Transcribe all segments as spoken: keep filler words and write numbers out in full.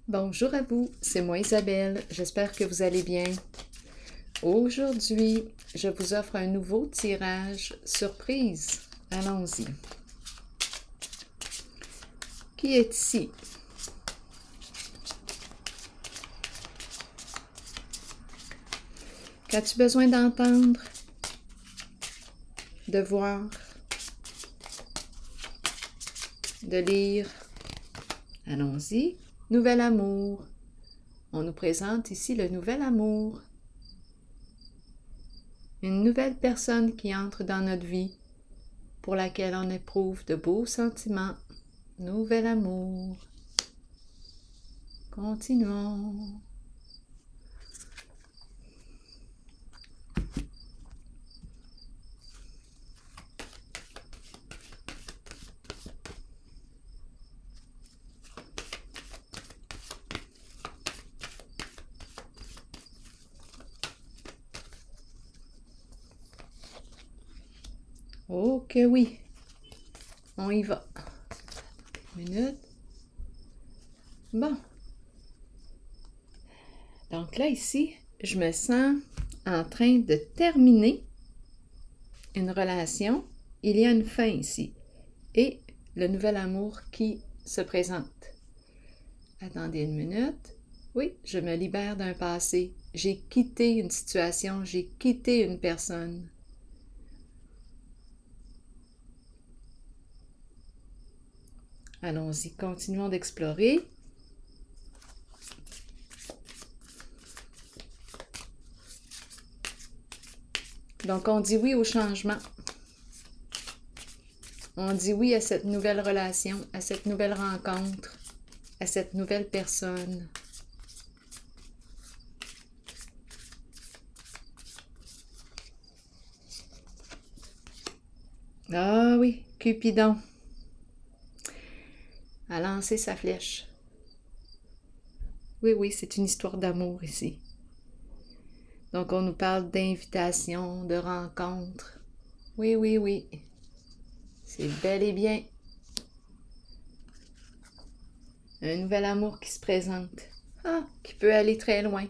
Bonjour à vous, c'est moi Isabelle, j'espère que vous allez bien. Aujourd'hui, je vous offre un nouveau tirage surprise. Allons-y. Qui est ici? Qu'as-tu besoin d'entendre, de voir, de lire? Allons-y. Nouvel amour. On nous présente ici le nouvel amour. Une nouvelle personne qui entre dans notre vie, pour laquelle on éprouve de beaux sentiments. Nouvel amour. Continuons. Oh que oui, on y va. Une minute. Bon. Donc là, ici, je me sens en train de terminer une relation. Il y a une fin ici. Et le nouvel amour qui se présente. Attendez une minute. Oui, je me libère d'un passé. J'ai quitté une situation, j'ai quitté une personne. Allons-y, continuons d'explorer. Donc, on dit oui au changement. On dit oui à cette nouvelle relation, à cette nouvelle rencontre, à cette nouvelle personne. Ah oui, Cupidon a lancé sa flèche. Oui, oui, c'est une histoire d'amour ici. Donc, on nous parle d'invitation, de rencontre. Oui, oui, oui. C'est bel et bien un nouvel amour qui se présente. Ah, qui peut aller très loin.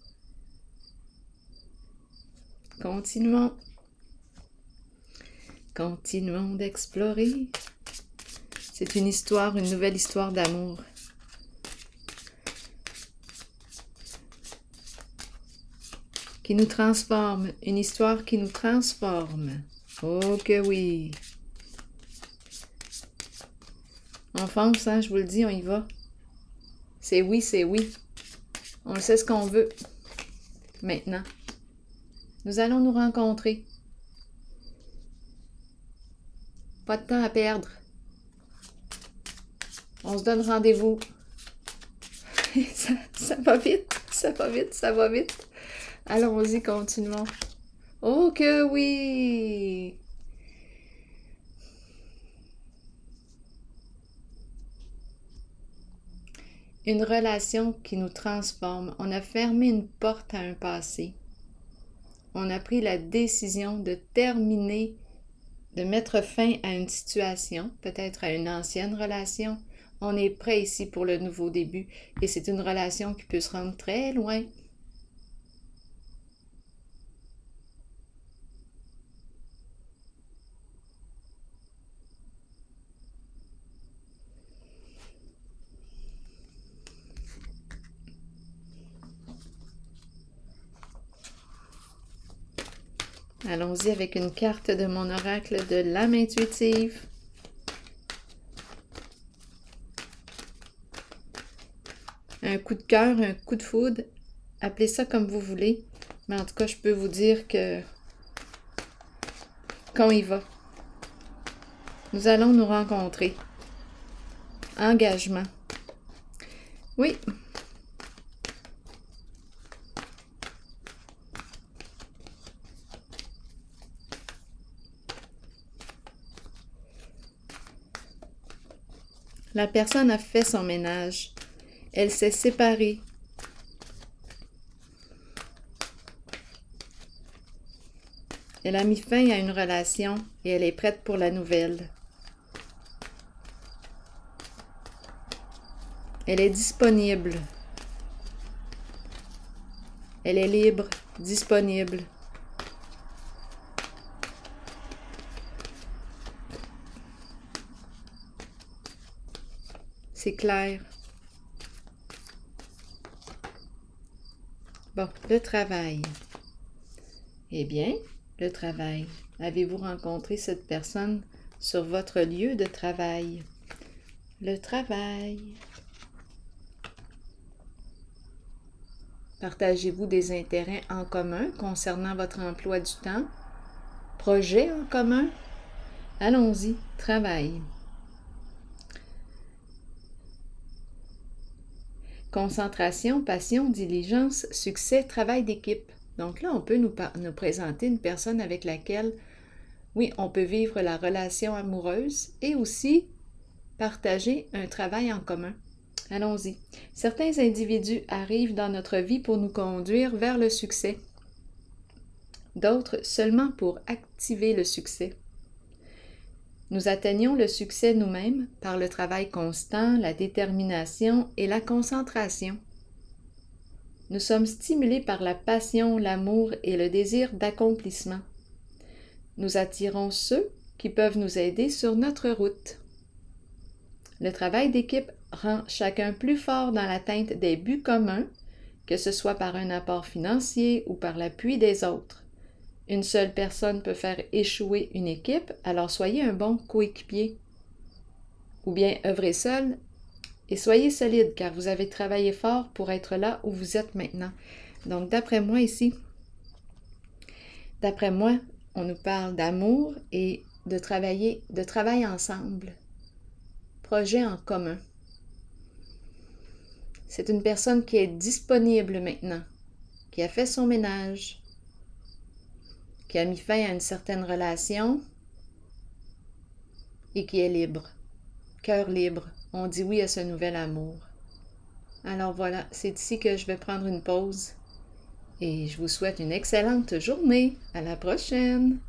Continuons. Continuons d'explorer. C'est une histoire, une nouvelle histoire d'amour. Qui nous transforme. Une histoire qui nous transforme. Oh que oui. On fonce, hein, je vous le dis, on y va. C'est oui, c'est oui. On sait ce qu'on veut. Maintenant. Nous allons nous rencontrer. Pas de temps à perdre. On se donne rendez-vous. ça, ça va vite, ça va vite, ça va vite. Allons-y, continuons. Oh que oui! Une relation qui nous transforme. On a fermé une porte à un passé. On a pris la décision de terminer, de mettre fin à une situation, peut-être à une ancienne relation. On est prêt ici pour le nouveau début et c'est une relation qui peut se rendre très loin. Allons-y avec une carte de mon oracle de l'âme intuitive. Un coup de cœur, un coup de foudre, appelez ça comme vous voulez. Mais en tout cas, je peux vous dire que qu'on y va. Nous allons nous rencontrer. Engagement. Oui. La personne a fait son ménage. Elle s'est séparée. Elle a mis fin à une relation et elle est prête pour la nouvelle. Elle est disponible. Elle est libre, disponible. C'est clair. Bon, le travail. Eh bien, le travail. Avez-vous rencontré cette personne sur votre lieu de travail? Le travail. Partagez-vous des intérêts en commun concernant votre emploi du temps? Projets en commun? Allons-y, travail. Concentration, passion, diligence, succès, travail d'équipe. Donc là, on peut nous, nous présenter une personne avec laquelle, oui, on peut vivre la relation amoureuse et aussi partager un travail en commun. Allons-y. Certains individus arrivent dans notre vie pour nous conduire vers le succès. D'autres seulement pour activer le succès. Nous atteignons le succès nous-mêmes par le travail constant, la détermination et la concentration. Nous sommes stimulés par la passion, l'amour et le désir d'accomplissement. Nous attirons ceux qui peuvent nous aider sur notre route. Le travail d'équipe rend chacun plus fort dans l'atteinte des buts communs, que ce soit par un apport financier ou par l'appui des autres. Une seule personne peut faire échouer une équipe, alors soyez un bon coéquipier. Ou bien œuvrez seul et soyez solide, car vous avez travaillé fort pour être là où vous êtes maintenant. Donc, d'après moi ici, d'après moi, on nous parle d'amour et de travailler, de travail ensemble. Projet en commun. C'est une personne qui est disponible maintenant, qui a fait son ménage, qui a mis fin à une certaine relation et qui est libre, cœur libre. On dit oui à ce nouvel amour. Alors voilà, c'est ici que je vais prendre une pause et je vous souhaite une excellente journée. À la prochaine!